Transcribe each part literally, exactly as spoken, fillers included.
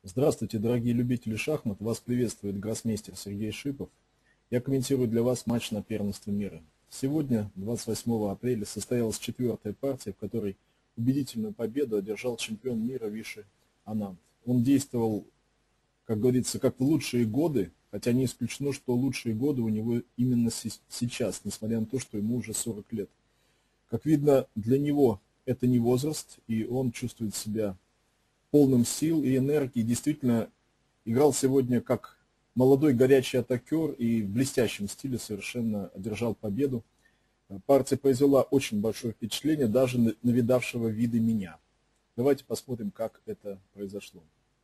Здравствуйте, дорогие любители шахмат! Вас приветствует гроссмейстер Сергей Шипов. Я комментирую для вас матч на первенство мира. Сегодня, двадцать восьмого апреля, состоялась четвертая партия, в которой убедительную победу одержал чемпион мира Виши Ананд. Он действовал, как говорится, как в лучшие годы, хотя не исключено, что лучшие годы у него именно сейчас, несмотря на то, что ему уже сорок лет. Как видно, для него это не возраст, и он чувствует себя полным сил и энергии. Действительно, играл сегодня как молодой горячий атакер и в блестящем стиле совершенно одержал победу. Партия произвела очень большое впечатление даже на видавшего виды меня. Давайте посмотрим, как это произошло.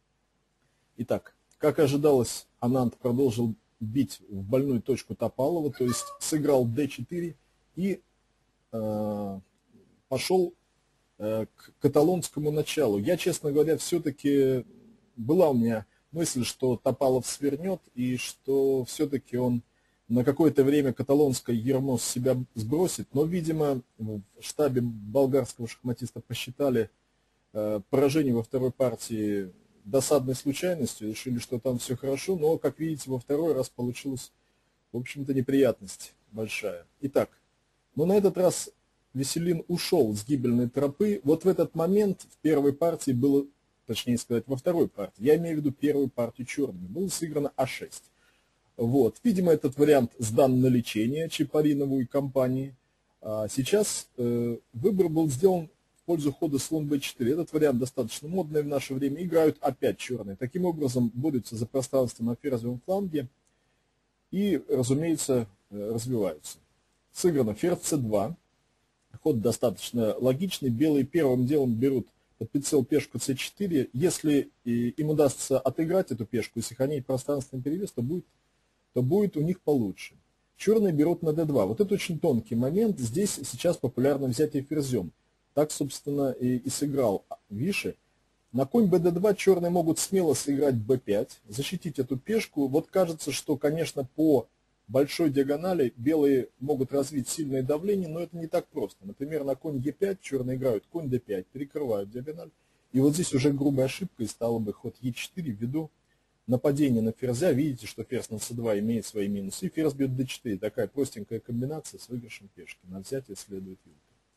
Итак, как ожидалось, Ананд продолжил бить в больную точку Топалова, то есть сыграл дэ четыре и э, пошел э, к каталонскому началу. Я, честно говоря, все-таки была у меня мысль, что Топалов свернет и что все-таки он на какое-то время каталонское ярмо с себя сбросит, но, видимо, в штабе болгарского шахматиста посчитали э, поражение во второй партии досадной случайностью, решили, что там все хорошо, но, как видите, во второй раз получилась, в общем-то, неприятность большая. Итак, но на этот раз Веселин ушел с гибельной тропы. Вот в этот момент в первой партии было, точнее сказать, во второй партии, я имею в виду первую партию черными, было сыграно а шесть. Вот. Видимо, этот вариант сдан на лечение Чапаринову и компании. А сейчас э, выбор был сделан в пользу хода слон бэ четыре. Этот вариант достаточно модный в наше время. Играют опять черные. Таким образом, борются за пространство на ферзевом фланге и, разумеется, развиваются. Сыграно ферзь цэ два. Ход достаточно логичный. Белые первым делом берут под прицел пешку цэ четыре. Если им удастся отыграть эту пешку и сохранить пространственный перевес, то будет, то будет у них получше. Черные берут на дэ два. Вот это очень тонкий момент. Здесь сейчас популярно взятие ферзем. Так, собственно, и, и сыграл Виши. На конь бэ дэ два черные могут смело сыграть бэ пять, защитить эту пешку. Вот кажется, что, конечно, по большой диагонали белые могут развить сильное давление, но это не так просто. Например, на конь е пять черные играют конь дэ пять, перекрывают диагональ. И вот здесь уже грубой ошибкой стало бы ход е четыре ввиду нападения на ферзя. Видите, что ферзь на цэ два имеет свои минусы. И ферзь бьет дэ четыре. Такая простенькая комбинация с выигрышем пешки. На взятие следует вилка.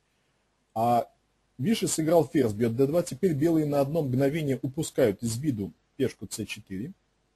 А Виши сыграл ферзь бьет дэ два. Теперь белые на одно мгновение упускают из виду пешку цэ четыре.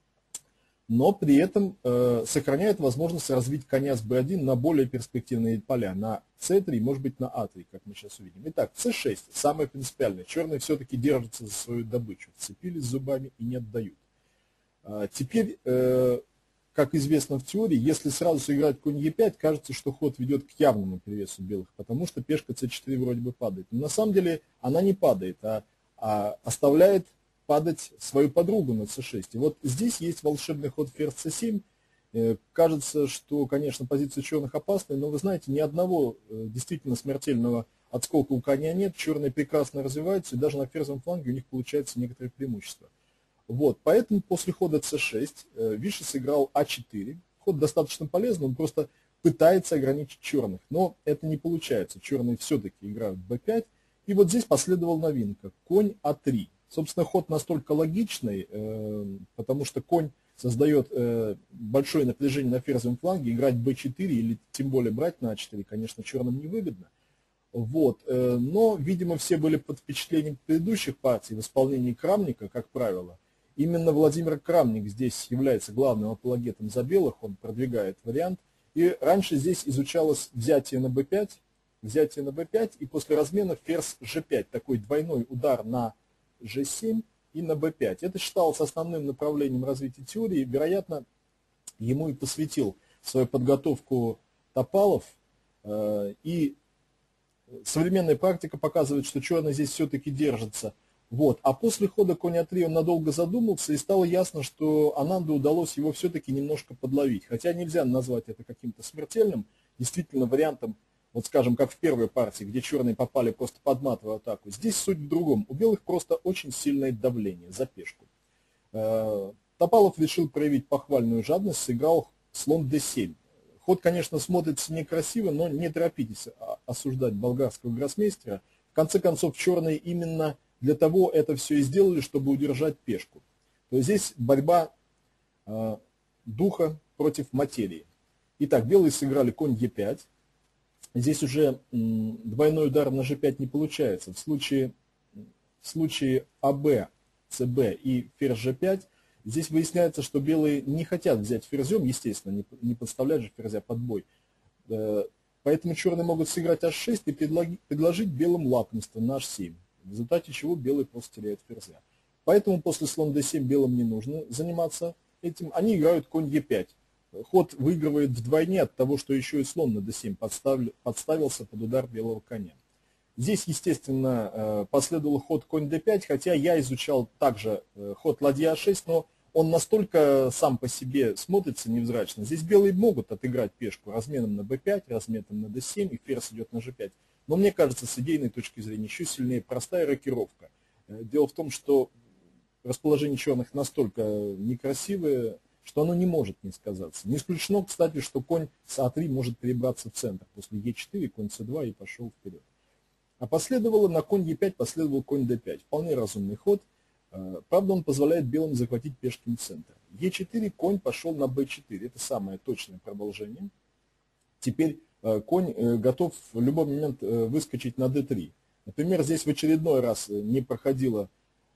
Но при этом э, сохраняет возможность развить коня с бэ один на более перспективные поля. На цэ три, может быть, на а три, как мы сейчас увидим. Итак, цэ шесть. Самое принципиальное. Черные все-таки держатся за свою добычу. Вцепились зубами и не отдают. А теперь, э, как известно в теории, если сразу сыграть конь е пять, кажется, что ход ведет к явному перевесу белых, потому что пешка цэ четыре вроде бы падает. Но на самом деле она не падает, а, а оставляет падать свою подругу на цэ шесть. И вот здесь есть волшебный ход ферзь цэ семь. Э, кажется, что, конечно, позиция черных опасная, но вы знаете, ни одного э, действительно смертельного отскока у коня нет. Черные прекрасно развиваются, и даже на ферзевом фланге у них получается некоторое преимущество. Вот, поэтому после хода цэ шесть э, Виши сыграл а четыре. Ход достаточно полезный, он просто пытается ограничить черных, но это не получается. Черные все-таки играют бэ пять. И вот здесь последовала новинка. Конь а три. Собственно, ход настолько логичный, э, потому что конь создает э, большое напряжение на ферзевом фланге. Играть бэ четыре или тем более брать на а четыре, конечно, черным невыгодно. Вот, э, но, видимо, все были под впечатлением предыдущих партий в исполнении Крамника, как правило. Именно Владимир Крамник здесь является главным апологетом за белых, он продвигает вариант. И раньше здесь изучалось взятие на бэ пять, взятие на бэ пять, и после размена ферзь жэ пять, такой двойной удар на жэ семь и на бэ пять. Это считалось основным направлением развития теории. Вероятно, ему и посвятил свою подготовку Топалов. И современная практика показывает, что черный здесь все-таки держится. Вот. А после хода конь а три он надолго задумался, и стало ясно, что Ананду удалось его все-таки немножко подловить. Хотя нельзя назвать это каким-то смертельным, действительно вариантом, вот скажем, как в первой партии, где черные попали просто под матовую атаку. Здесь суть в другом. У белых просто очень сильное давление за пешку. Топалов решил проявить похвальную жадность, сыграл слон дэ семь. Ход, конечно, смотрится некрасиво, но не торопитесь осуждать болгарского гроссмейстера. В конце концов, черные именно для того это все и сделали, чтобы удержать пешку. То есть здесь борьба э, духа против материи. Итак, белые сыграли конь е пять. Здесь уже м, двойной удар на же пять не получается. В случае, в случае АБ, ЦБ и ферзь же пять, здесь выясняется, что белые не хотят взять ферзем, естественно, не, не подставлять же ферзя под бой. Э, поэтому черные могут сыграть аш шесть и предложить, предложить белым лакомство на аш семь, в результате чего белые просто теряют ферзя. Поэтому после слон дэ семь белым не нужно заниматься этим. Они играют конь е пять. Ход выигрывает вдвойне от того, что еще и слон на дэ семь подставил, подставился под удар белого коня. Здесь, естественно, последовал ход конь дэ пять, хотя я изучал также ход ладья а шесть, но он настолько сам по себе смотрится невзрачно. Здесь белые могут отыграть пешку разменом на бэ пять, разменом на дэ семь, и ферзь идет на же пять. Но мне кажется, с идейной точки зрения еще сильнее простая рокировка. Дело в том, что расположение черных настолько некрасивое, что оно не может не сказаться. Не исключено, кстати, что конь с а три может перебраться в центр. После е четыре, конь цэ два и пошел вперед. А последовало на конь е пять, последовал конь дэ пять. Вполне разумный ход. Правда, он позволяет белым захватить пешками центр. е четыре, конь пошел на бэ четыре. Это самое точное продолжение. Теперь конь готов в любой момент выскочить на дэ три. Например, здесь в очередной раз не проходила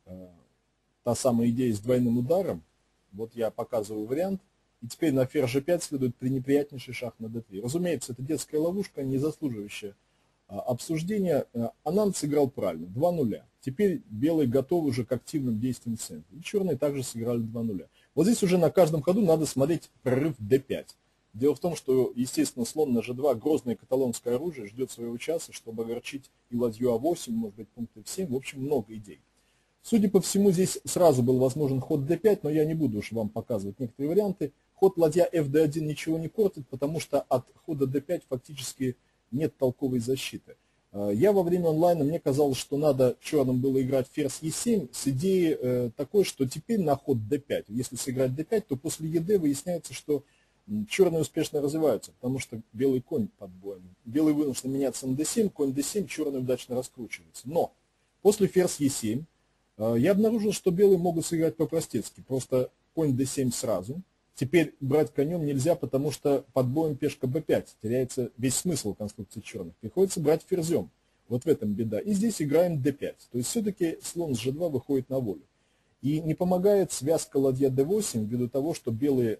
та самая идея с двойным ударом. Вот я показываю вариант. И теперь на ферзь же пять следует пренеприятнейший шах на дэ три. Разумеется, это детская ловушка, не заслуживающая обсуждения. Ананд сыграл правильно. два нуля. Теперь белые готовы уже к активным действиям в центре. И черные также сыграли два нуля. Вот здесь уже на каждом ходу надо смотреть прорыв дэ пять. Дело в том, что, естественно, слон на же два, грозное каталонское оружие, ждет своего часа, чтобы огорчить и ладью а восемь, может быть, пункты эф семь. В общем, много идей. Судя по всему, здесь сразу был возможен ход дэ пять, но я не буду уж вам показывать некоторые варианты. Ход ладья эф дэ один ничего не портит, потому что от хода дэ пять фактически нет толковой защиты. Я во время онлайна, мне казалось, что надо черным было играть ферзь е семь с идеей э, такой, что теперь на ход дэ пять, если сыграть дэ пять, то после е дэ выясняется, что черные успешно развиваются, потому что белый конь под боем. Белый вынужден меняться на дэ семь, конь дэ семь, черный удачно раскручивается. Но после ферзь е семь я обнаружил, что белые могут сыграть по-простецки. Просто конь дэ семь сразу. Теперь брать конем нельзя, потому что под боем пешка бэ пять. Теряется весь смысл конструкции черных. Приходится брать ферзем. Вот в этом беда. И здесь играем дэ пять. То есть все-таки слон с же два выходит на волю. И не помогает связка ладья дэ восемь ввиду того, что белые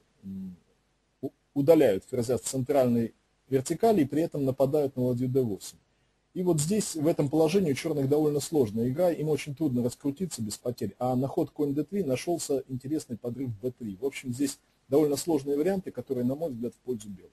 удаляют ферзя с центральной вертикали и при этом нападают на ладью дэ восемь. И вот здесь, в этом положении, у черных довольно сложная игра, им очень трудно раскрутиться без потерь. А на ход конь дэ три нашелся интересный подрыв бэ три. В общем, здесь довольно сложные варианты, которые, на мой взгляд, в пользу белых.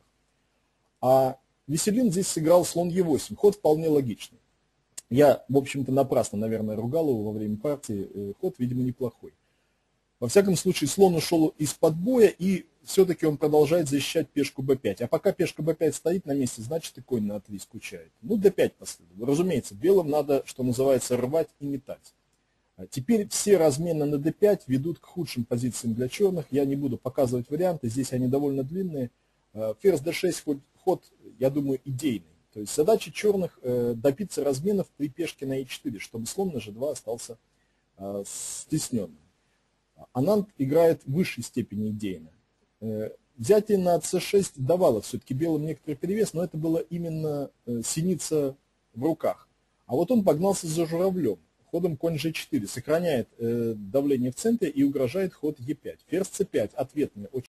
А Веселин здесь сыграл слон е восемь. Ход вполне логичный. Я, в общем-то, напрасно, наверное, ругал его во время партии. Ход, видимо, неплохой. Во всяком случае, слон ушел из-под боя, и все-таки он продолжает защищать пешку бэ пять. А пока пешка бэ пять стоит на месте, значит и конь на а три скучает. Ну, дэ пять последовало. Разумеется, белым надо, что называется, рвать и метать. А теперь все размены на дэ пять ведут к худшим позициям для черных. Я не буду показывать варианты, здесь они довольно длинные. Ферзь дэ шесть ход, ход, я думаю, идейный. То есть задача черных добиться разменов при пешке на е четыре, чтобы слон на же два остался стесненным. Ананд играет в высшей степени идейно. Взятие на цэ шесть давало все-таки белым некоторый перевес, но это было именно синица в руках. А вот он погнался за журавлем, ходом конь же четыре, сохраняет давление в центре и угрожает ход е пять. Ферзь цэ пять, ответный, очень